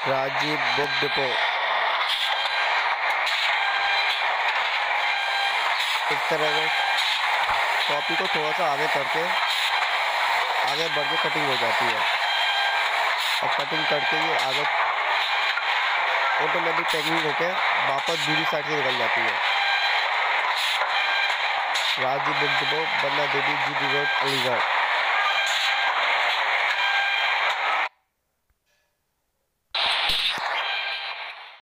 Rajiv book depot. इस तरह से कॉपी को थोड़ा सा आगे करके आगे बढ़ के कटिंग हो जाती है और कटिंग करके ये आगे ऑटोमेटिक पैकिंग होकर वापस दूसरी साइड से निकल जाती है। राजीव बुक डिपो, बल्ला देवी, GT रोड, अलीगढ़।